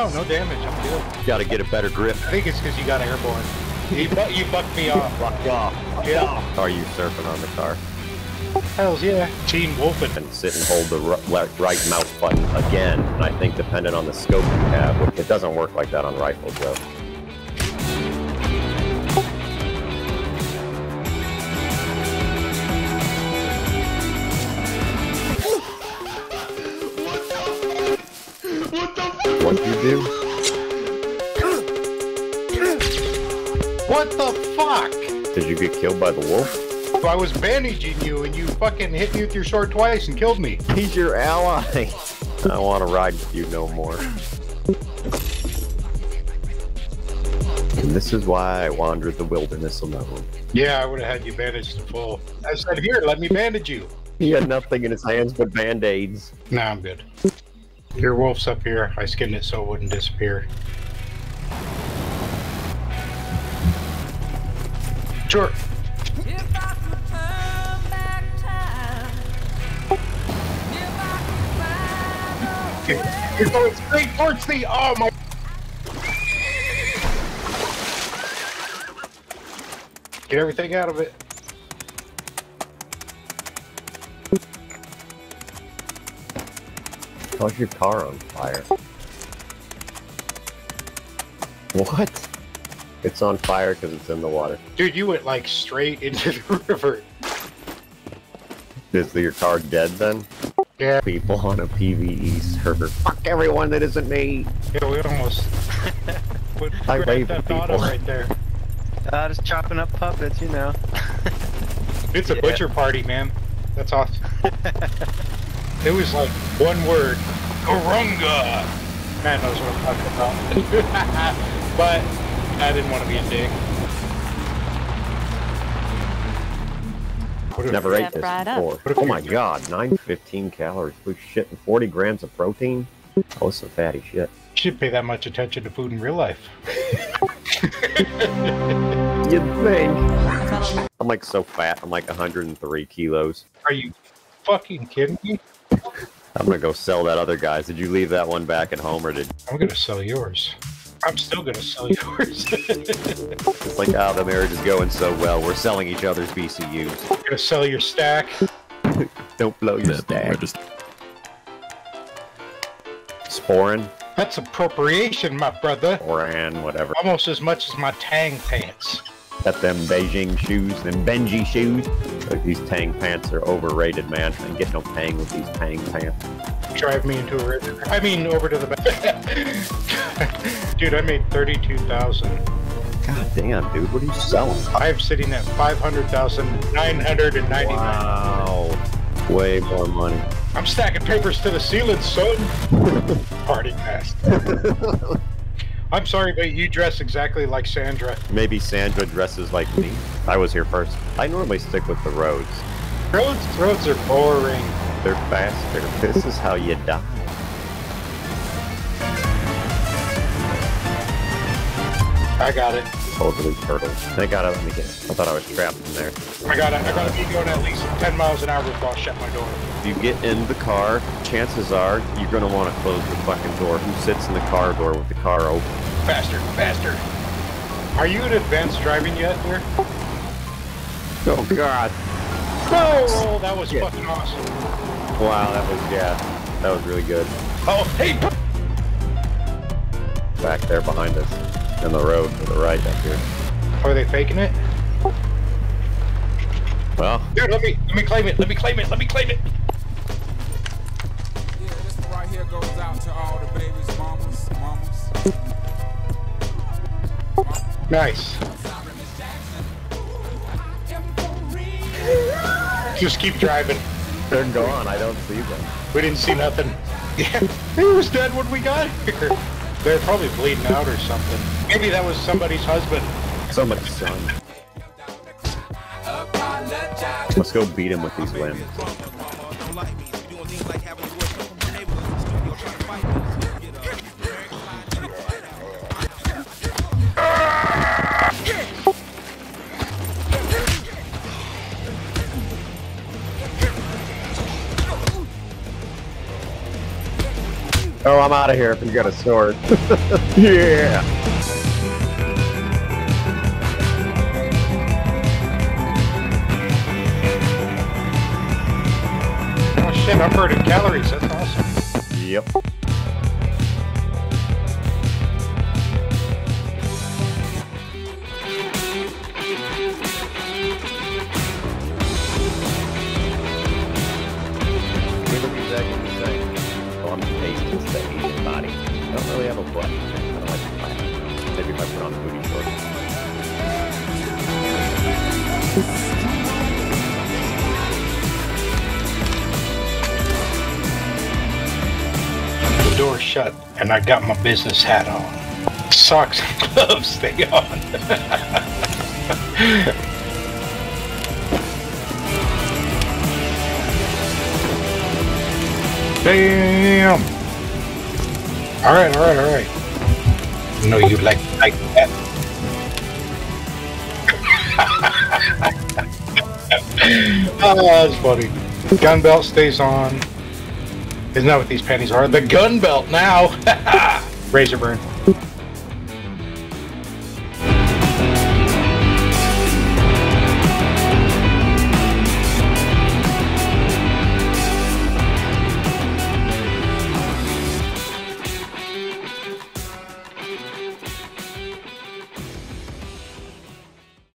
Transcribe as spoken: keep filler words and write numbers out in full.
No, no damage. I'm good. Gotta get a better grip. I think it's because you got airborne. You, bu you bucked me off. Fuck off. Yeah. Are you surfing on the car? Hells yeah. Teen wolfing. And sit and hold the right mouse button again. And I think depending on the scope you have, it doesn't work like that on rifles though. What'd you do? What the fuck? Did you get killed by the wolf? I was bandaging you and you fucking hit me with your sword twice and killed me. He's your ally. I don't want to ride with you no more. And this is why I wandered the wilderness alone. Yeah, I would have had you bandaged to full. I said, here, let me bandage you. He had nothing in his hands but band-aids. Nah, I'm good. Your wolf's up here. I skinned it so it wouldn't disappear. Sure. If I could turn back time, if I could find a way. You're going straight towards the. Oh my. Get everything out of it. How's your car on fire? What? It's on fire because it's in the water. Dude, you went like straight into the river. Is your car dead then? Yeah. People on a PvE server. Fuck everyone that isn't me! Yeah, we almost. put I wave that at thought people. right there. Uh, just chopping up puppets, you know. It's a Yeah. butcher party, man. That's awesome. It was like one word. Garunga! Man knows what I'm talking about. But I didn't want to be a dick. Never ate Step this right up. before. Oh my god, nine fifteen calories. Holy shit, and forty grams of protein? Oh, that's some fatty shit. You should pay that much attention to food in real life. You'd think. I'm like so fat, I'm like one hundred three kilos. Are you fucking kidding me? I'm gonna go sell that other guy's. Did you leave that one back at home or did... I'm gonna sell yours. I'm still gonna sell yours. It's like, oh, the marriage is going so well. We're selling each other's B C Us. I'm gonna sell your stack. Don't blow your stack. Sporin? That's appropriation, my brother. Sporan, whatever. Almost as much as my Tang pants. Got them Beijing shoes, them Benji shoes. Like, these Tang pants are overrated, man. I can get no Tang with these Tang pants. Drive me into a river. I mean, over to the back. Dude, I made thirty-two thousand. God damn, dude, what are you selling? I'm sitting at five hundred thousand nine hundred ninety-nine. Wow. Way more money. I'm stacking papers to the ceiling, son. Party fast. I'm sorry, but you dress exactly like Sandra. Maybe Sandra dresses like me. I was here first. I normally stick with the roads. Roads, roads are boring. They're faster. This is how you die. I got it. Totally turtle. They gotta let me get it. I thought I was trapped in there. I got it. I gotta be going at least ten miles an hour before I shut my door. If you get in the car, chances are you're gonna want to close the fucking door. Who sits in the car door with the car open? Faster, faster. Are you in advanced driving yet, here? Oh god. Oh, that was Yeah. fucking awesome. Wow, that was, yeah, that was really good. Oh, hey! Back there behind us. In the road to the right up here. Are they faking it? Well, Dude, let me let me claim it. Let me claim it. Let me claim it. Yeah, this one right here goes out to all the babies, mamas, mamas. Nice. Just keep driving. they're gone. I don't see them. We didn't see nothing. Yeah, he was dead when we got here. They're probably bleeding out or something. Maybe that was somebody's husband. Somebody's son. Let's go beat him with these limbs. Oh, I'm out of here if you got a sword. Yeah. Oh shit, I'm burning calories. That's awesome. Yep. Well, I'm tasting the Asian body. I don't really have a butt. I don't like the butt. Maybe if I put on booty shorts. The door's shut, and I got my business hat on. Socks and gloves stay on. Damn! Alright, alright, alright. I know you like like that. Oh, that's funny. Gun belt stays on. Isn't that what these panties are? The gun belt now! Razor burn.